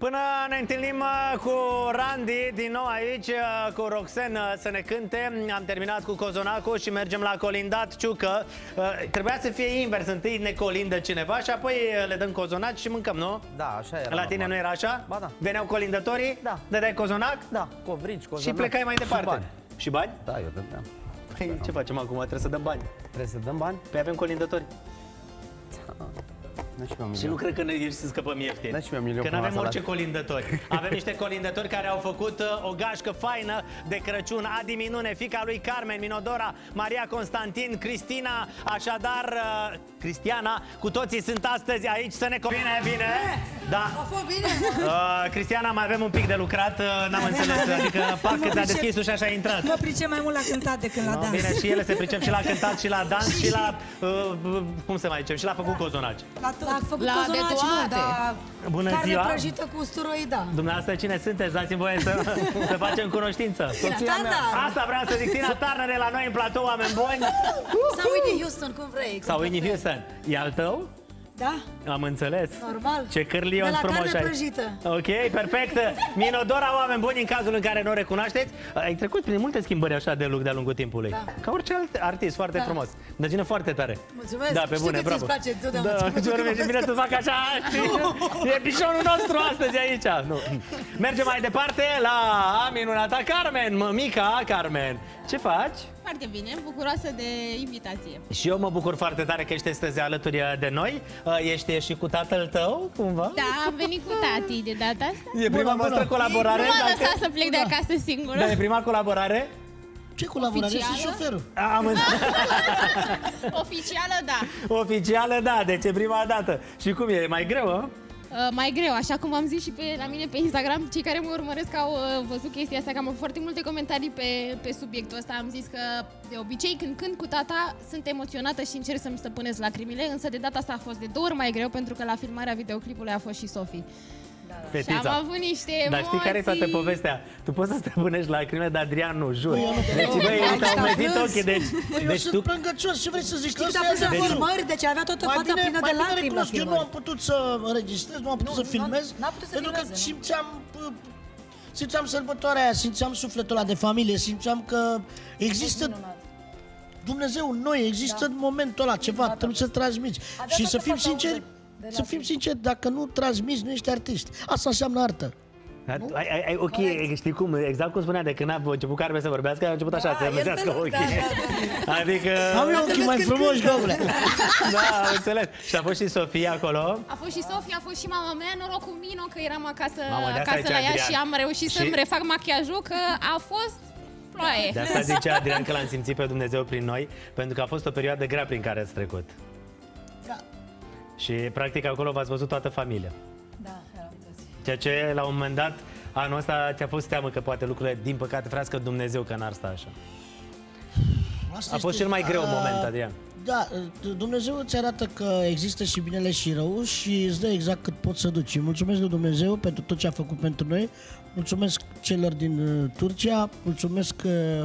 Până ne întâlnim cu Randy din nou aici, cu Roxen să ne cânte. Am terminat cu Cozonacu și mergem la colindat Ciucă. Trebuia să fie invers, întâi ne colindă cineva și apoi le dăm cozonac și mâncăm, nu? Da, așa era. La tine normal. Nu era așa? Ba da. Veneau colindătorii? Da. Dădeai cozonac? Da, covrici, cozonac. Și plecai mai departe. Și bani. Și bani? Da, eu dădeam. Păi, ce facem acum? Trebuie să dăm bani. Trebuie să dăm bani? Păi avem colindători. Și nu cred că ne ieși să scăpăm ieftin. Că nu avem orice colindători. Avem niște colindători care au făcut o gașcă faină de Crăciun. Adi Minune, fica lui Carmen, Minodora, Maria Constantin, Cristina, așadar Cristiana, cu toții sunt astăzi aici să ne... Bine! Da. A fost bine? Cristiana, mai avem un pic de lucrat, n-am înțeles. Adică parcă te-a deschis ușa și a intrat. Mă pricep mai mult la cântat decât la dans. Bine, și ele se pricep și la cântat și la dans și la, cum să mai zicem, și la făcut cozonaci. La făcut cozonaci, nu, dar Bună carne ziua! prăjită cu usturoi, da. Dumneavoastră cine sunteți? Dați-mi voie să facem cunoștință. Soția mea. Asta vreau să zic, Tina Turner la noi în platou, oameni buni. Sau Whitney Houston, cum vrei. Sau Whitney Houston. E al tău? Da. Am înțeles. Normal. Ce cârlion frumos ai. De la carne prăjită. Ok, perfect. Minodora, oameni buni, în cazul în care nu o recunoașteți, ai trecut prin multe schimbări așa de look de-a lungul timpului. Da. Ca orice alt artist, foarte frumos. Dar ține foarte tare. Mulțumesc. Da, pe bune, bravo. Știu că ți-ți place întotdeauna. Da, bine să fac așa, știi? E bișonul nostru astăzi aici. Nu. Mergem mai departe la minunata Carmen, mămica Carmen. Ce faci? Foarte bine, bucuroasă de invitație. Și eu mă bucur foarte tare că ești astăzi alături de noi. Ești și cu tatăl tău, cumva? Da, am venit cu tati de data asta. E prima voastră colaborare? Nu m-a lăsat să plec de acasă singură. Da, e prima colaborare? Ce colaborare? Oficială? Sunt șoferul. Am Oficială, da. Oficială, da, deci e prima dată. Și cum e? Mai greu, a? Mai greu, așa cum am zis și la mine pe Instagram, cei care mă urmăresc au văzut chestia asta, că am avut foarte multe comentarii pe subiectul ăsta. Am zis că de obicei când cânt cu tata sunt emoționată și încerc să-mi stăpânesc lacrimile, însă de data asta a fost de 2 ori mai greu pentru că la filmarea videoclipului a fost și Sofie. Fetița. Și am avut niște emoții. Dar știi care e toată povestea? Tu poți să stăpânești lacrimile, dar Adrian nu, jur. Deci, băi, ți-au umezit ochii, eu sunt plângăcios, ce vrei să zic? Știi că a pus la filmări, deci avea toată fața plină de lacrimi la filmări. Eu nu am putut să înregistrez, nu am putut să filmez, pentru că simțeam sărbătoarea aia, simțeam sufletul ăla de familie, simțeam că există Dumnezeu în noi, există în momentul ăla ceva, trebuie să transmiți. Și să fim sinceri, dacă nu transmiți, nu ești artist. Asta înseamnă artă. Ok, știi cum, exact cum spunea, de când a început Carmen să vorbească, a început așa, să măzească ochii. Adică... Am eu ochii mai frumoși, domnule. Da, am înțeles. Și a fost și Sofia acolo. A fost și Sofia, a fost și mama mea, noroc cu Mino, că eram acasă la ea și am reușit să-mi refac machiajul, că a fost ploaie. De asta zice Adrian că l-am simțit pe Dumnezeu prin noi, pentru că a fost o perioadă grea prin care ați trecut. Da. Și practic acolo v-ați văzut toată familia. Da, eram toți. Ceea ce la un moment dat, anul ăsta ți-a fost teamă că poate lucrurile, din păcate, frească Dumnezeu că n-ar sta așa. A fost cel mai greu moment, Adrian. Da, Dumnezeu îți arată că există și binele și rău și îți dă exact cât poți să duci. Mulțumesc lui Dumnezeu pentru tot ce a făcut pentru noi. Mulțumesc celor din Turcia, mulțumesc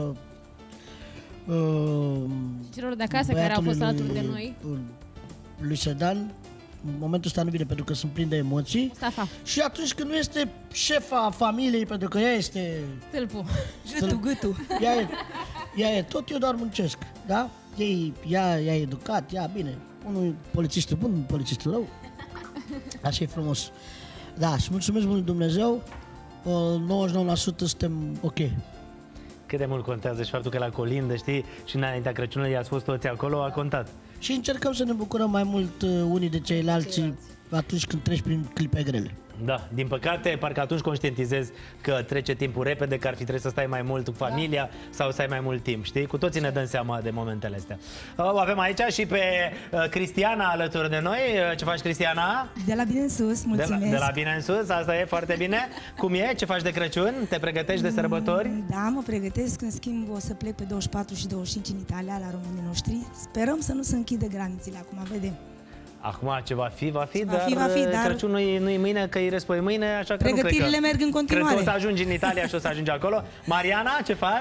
celor de acasă care au fost alături de noi. Lui Sedan, în momentul ăsta nu vine pentru că sunt plin de emoții. Stafa. Și atunci când nu este șefa familiei, pentru că ea este... Stâlpul. Gâtul. Ea e tot, eu doar muncesc, da? Ea e educat, ea bine. Unul e polițistul bun, unul e polițistul rău. Așa e frumos. Da, și mulțumesc mult Dumnezeu. 99% suntem ok. Cât de mult contează și faptul că la colindă, știi, și înaintea Crăciunului ați fost toți acolo, a contat. Și încercăm să ne bucurăm mai mult unii de ceilalți atunci când treci prin clipe grele. Da, din păcate, parcă atunci conștientizezi că trece timpul repede, că ar fi trebuit să stai mai mult cu familia sau să ai mai mult timp, știi? Cu toții ne dăm seama de momentele astea. O avem aici și pe Cristiana alături de noi. Ce faci, Cristiana? De la bine în sus, mulțumesc. De la bine în sus, asta e foarte bine. Cum e? Ce faci de Crăciun? Te pregătești de sărbători? Da, mă pregătesc. În schimb, o să plec pe 24 și 25 în Italia, la românii noștri. Sperăm să nu se închidă granițele, acum vedem. Acum ce va fi, dar Crăciunul nu-i mâine, că îi răspoi mâine, așa că pregătirile merg în continuare. Cred că o să ajungi în Italia și o să ajungi acolo. Mariana, ce faci?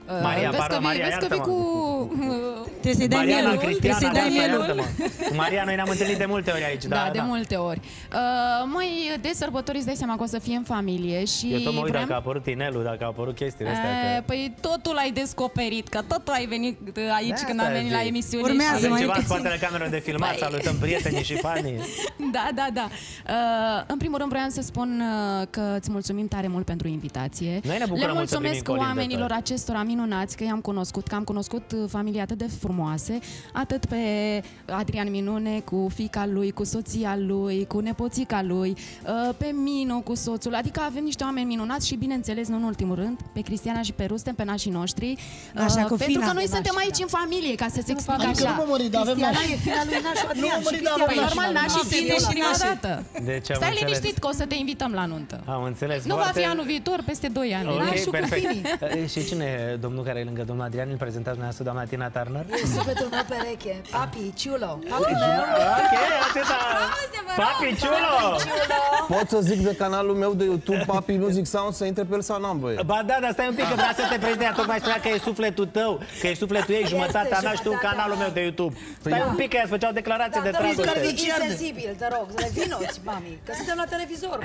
Maria, vezi că vii cu... Trebuie să-i dai mielul. Trebuie să-i dai mielul. Cu Maria noi ne-am întâlnit de multe ori aici. Da, de multe ori. Măi, de sărbători îți dai seama că o să fie în familie și... Eu tot mă uit dacă a apărut inelul, dacă a apărut chestiile astea. Păi totul ai descoperit, că totul ai venit aici când am venit la emisiune. Urmează mai ceva în spatele camerei de filmat, salutăm prietenii și fanii. Da. În primul rând vreau să spun că îți mulțumim tare mult pentru invitație. Noi ne bucurăm. Le mulțumesc oamenilor acestora minunați că i-am cunoscut, că am cunoscut familii atât de frumoase, atât pe Adrian Minune cu fiica lui, cu soția lui, cu nepoțica lui, pe Mino cu soțul, adică avem niște oameni minunați și bineînțeles, nu în ultimul rând, pe Cristiana și pe Rustem, pe nașii noștri, pentru că noi suntem aici în familie, ca să se explice așa. Cristiana e fina lui nașul Adrian și Cristiana. Păi normal, nașii se vine prima dată. Deci stai liniștit că o să te invităm la nuntă. Am înțeles. Nu va fi anul viitor, peste 2 ani. Ok, perfect. Și cine e domnul care e lângă domnul Adrian? Îl prezentați dumneavoastră, doamna Tina Turner? E sufletul meu pereche. Papi, ciulo. Ok, atâta. Papi, ciulo. Pot să zic de canalul meu de YouTube, Papi Music Sound, să intre pe el sau n-am voie? Ba da, dar stai un pic, că vrea să te prezinte. Tocmai spunea că e sufletul tău, că e sufletul ei, jumătatea mea și tu canalul meu de YouTube. Stai un pic, că ea făceau declarații de dragoste. Dar e insensibil, te rog, revinoți, mami, că suntem la televizor.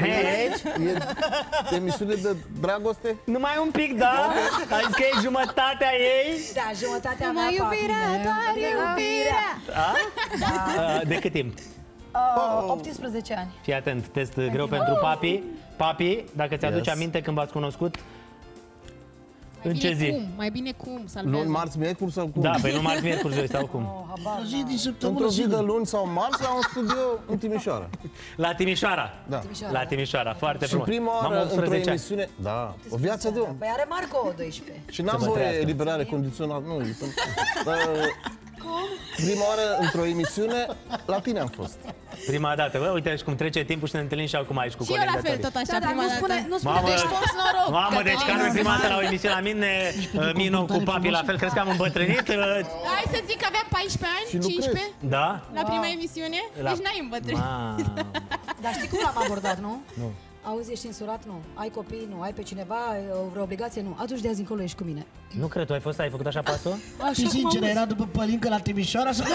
E emisiune de dragoste? Numai un pic, da? Ai zis că e jumătatea ei? Da, jumătatea mea, iubirea, doar iubirea. De cât timp? 18 ani. Fii atent, test greu pentru Papi. Papi, dacă ți-aduci aminte când v-ați cunoscut? În ce zi? Mai bine cum, salvează. Luni, marți, miercuri sau cum? Da, pe nu marți, miercuri, joi sau cum? Într-o zi de luni sau marți la un studio în Timișoara. La Timișoara? Da. La Timișoara, foarte Și frumos. prima oară într-o emisiune... Da, o viață de om. Păi are Marco 12. Și n-am voie eliberare condiționată, nu. Prima oară într-o emisiune, la tine am fost. Prima dată, bă, uite cum trece timpul și ne întâlnim și acum aici cu colindătorii. Și eu la fel, tot așa, prima dată. Nu spune, deci poți noroc. Mamă, deci Carmen prima dată la o emisiune la mine, Mino cu Papi la fel, crezi că am îmbătrânit? Hai să zic că aveam 14 ani, 15, da? la prima emisiune, deci n-ai îmbătrânit. Dar știi cum l-am abordat, nu? Nu. Auzi, ești însurat? Nu. Ai copii? Nu. Ai pe cineva? Vreo obligație? Nu. Atunci de azi încolo ești cu mine. Nu cred, tu ai făcut așa pasul? Și sincer, era după Pălincă la Timișoara sau...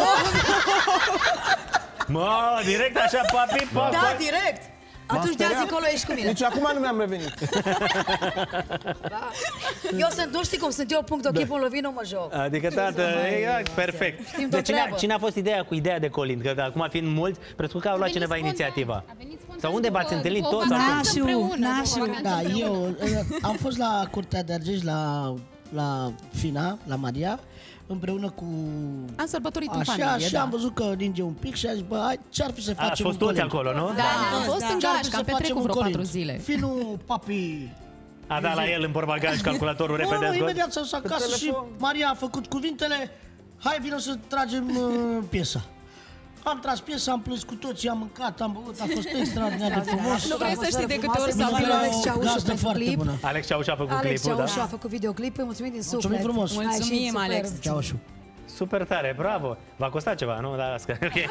Mă, direct așa, Papi, Da, direct! Atunci de azi încolo ești cu mine. Nici acum nu mi-am revenit. Da. Eu sunt, nu știi cum sunt eu, punct ok, pun lovin, nu mă joc. Adică, tată, exact, perfect. Deci cine a fost cu ideea de Colind? Că acum fiind mulți, presupun că a luat cineva inițiativa. Sau unde v-ați întâlnit toți? Nașu. Da, eu am fost la Curtea de Argeș, la Fina, la Maria, împreună cu... Am sărbătorit în așa, familie, și am văzut că ninge un pic și a zis, bă, hai, ce-ar fi să facem un Colind? Ați fost toți acolo, nu? Da, am fost în Gașca, am petrecut vreo 4 zile. Finul, Papi... A dat la el în portbagaj calculatorul repede scos? Imediat s-a dus acasă și Maria a făcut cuvintele, hai, vină să tragem piesa. Am tras piesa, am plâns cu toții, am mâncat, am băut, a fost extraordinar de frumos. Nu vrei să știi de câte ori s-a Alex Ceaușu pentru clip. Alex Ceaușu a făcut clipul, da? Alex Ceaușu a făcut videoclip, mulțumim din suflet. Mulțumim frumos. Mulțumim, Alex Ceaușu. Super tare, bravo! V-a costat ceva, nu? Da, okay.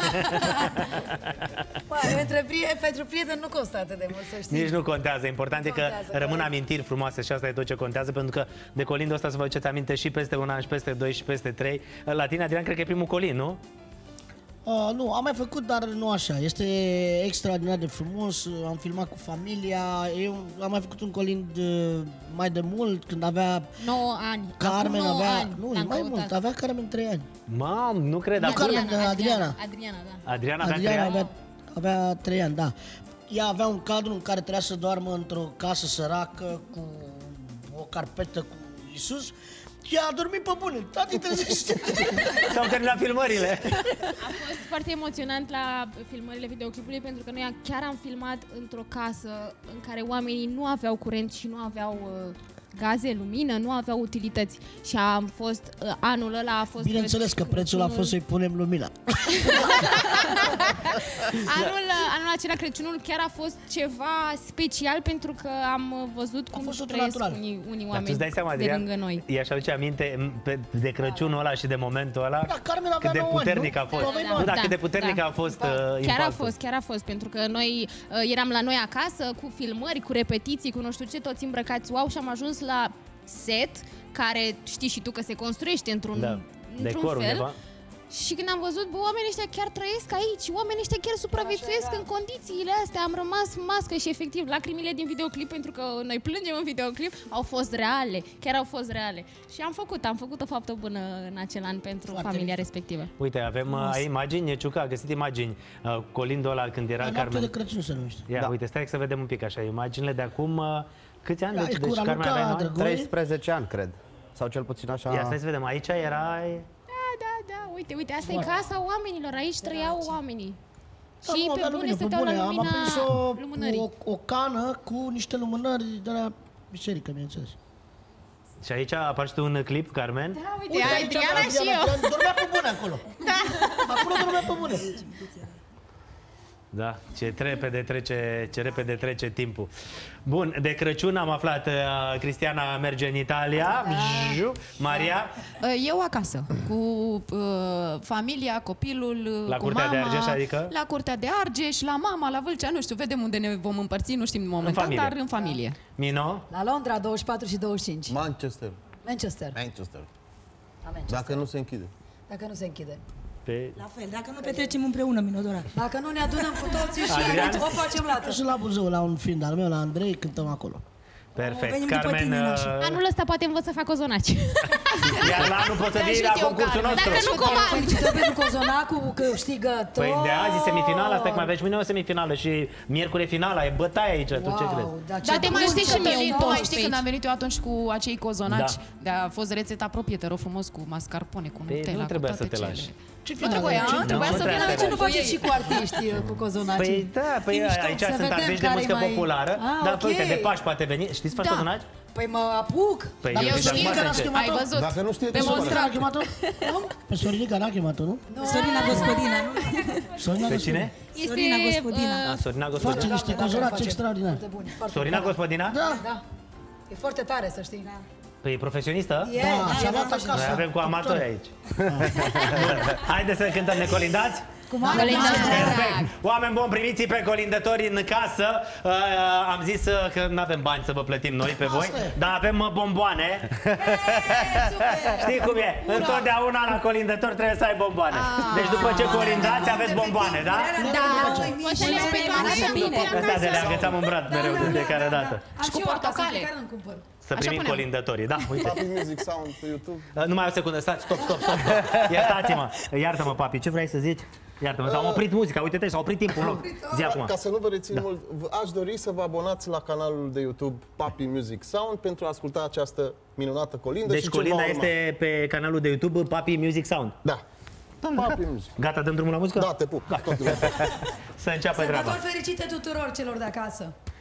Pentru prieteni nu costă atât de mult, să știi. Nici nu contează, important e că rămân amintiri frumoase și asta e tot ce contează, pentru că de Colindul ăsta să vă faceți aminte și peste un an, și peste 2, și peste 3. La tine, Adrian, cred că e primul Colind, nu? Nu, am mai făcut, dar nu așa. Este extraordinar de frumos. Am filmat cu familia. Eu am mai făcut un Colind mai de mult, când avea 9 ani. Carmen, avea... Ani, nu, mai mult, avea Carmen 3 ani. Mam, nu cred. Adriana, da. Avea 3 ani, da. Ea avea un cadru în care trebuia să doarmă într-o casă săracă cu o carpetă cu Iisus. Ea a dormit pe bune, tati trezește. S-au terminat filmările. A fost foarte emoționant la filmările videoclipului, pentru că noi chiar am filmat într-o casă în care oamenii nu aveau curent și nu aveau gaze, lumină, nu aveau utilități. Și am fost, anul ăla a fost... Bineînțeles că prețul a fost să-i punem lumina. Anul acela, Crăciunul, chiar a fost ceva special, pentru că am văzut cum trăiesc unii oameni de lângă noi. I-aș aduce aminte de Crăciunul ăla și de momentul ăla, cât de puternic a fost. Cât de puternic a fost impactul. Chiar a fost, pentru că noi eram la noi acasă, cu filmări, cu repetiții, cu nu știu ce, toți îmbrăcați wow, și am ajuns la set care știi și tu că se construiește într-un fel. Undeva. Și când am văzut, bă, oamenii ăștia chiar trăiesc aici, oamenii ăștia chiar supraviețuiesc în condițiile astea, am rămas mască și efectiv lacrimile din videoclip, pentru că noi plângem în videoclip, au fost reale, chiar au fost reale. Și am făcut o faptă bună în acel an pentru familia respectivă. Uite, avem imagini, Ciuca a găsit imagini. Colindul ăla când era Carmen. Noapte de Crăciun se numește. Ia, uite, stai să vedem un pic așa, imaginile de acum, câți ani? Deci Carmen avea noi? 13 ani, cred. Sau cel puțin așa. Ia, stai să vedem, aici era... Da, uite, asta e casa oamenilor, aici trăiau oamenii. Da, Și pe bune stăteau la lumina lumânării. O cană cu niște lumânări de la biserică, bineînțeles. Și aici apare și tu un clip, Carmen? Da, uite Adriana și eu. Dormea pe bune acolo. Da. Acolo dormea pe bune. Da, ce repede trece timpul. Bun, de Crăciun am aflat, Cristiana merge în Italia, Maria? Eu acasă, cu familia, copilul, la cu Curtea mama. de Argeș, adică? La Curtea de Argeș, la mama, la Vâlcea, nu știu, vedem unde ne vom împărți, nu știm momentan, dar în familie. Mino? La Londra, 24 și 25. Manchester. Dacă nu se închide. Dacă nu se închide. La fel, dacă nu petrecem împreună, Minodora. Dacă nu ne adunăm cu toții și Adrian? o facem la Și la Buzău, la un film al meu, la Andrei, cântăm acolo. Perfect. Carmen... Anul ăsta poate învăț să fac cozonaci. Iar la anul poți să vii la concursul nostru. Dacă nu comand. Felicitări pentru cozonacul câștigător. Păi de azi e semifinala, stai că mai aveți mâine o semifinală și miercuri e finala, e bătaie aici, tu ce crezi? Da, te mai știi și mie, tu mai știi când am venit eu atunci cu acei cozonaci, a fost rețeta proprie, te rog frumos, cu mascarpone, cu Nutella, nu trebuia să te lași. Nu trebuia să vină. De ce nu faceți și cu artiști, cu cozonaci? Păi da, aici sunt artiști de muzică populară, dar uite, de Paști poate veni. Știi să faci cozonaci? Păi mă apuc. Păi eu știu că n-a chemat-o. Ai văzut? Dacă nu știe, demonstrat. Pe Sorinica n-a chemat-o, nu? Sorina Gospodina, nu? Pe cine? Sorina Gospodina. Sorina Gospodina. Face niște cozonaci extraordinari. Sorina Gospodina? Da. E foarte tare, să știi. Păi e profesionistă? Da, și-a luat acasă. Noi avem cu amatori aici. Haideți să cântăm necolindați? Perfect. Oameni buni, primiți pe colindători în casă. Am zis că nu avem bani să vă plătim noi pe voi, dar avem bomboane. Știi cum e? Întotdeauna la colindător trebuie să ai bomboane. Deci după ce colindați aveți bomboane, da? Da, o să le pe bine. Astea de le agățam în brad mereu de fiecare dată. Și cu portocale. Să primim colindătorii, da, uite. Papi Music Sound pe YouTube. Numai o secundă, stați, stop. Iertați-mă, iartă-mă, papi, ce vrei să zici? Iartă-mă, s-a oprit muzica, uite-te, s-a oprit timpul în loc. Zi acum. Ca să nu vă rețin mult, aș dori să vă abonați la canalul de YouTube Papi Music Sound pentru a asculta această minunată colindă. Deci colinda este pe canalul de YouTube Papi Music Sound. Da. Papi Music. Gata, dăm drumul la muzică? Da, te pup. Să înceapă treaba. Sărbători fericite tuturor celor de acasă.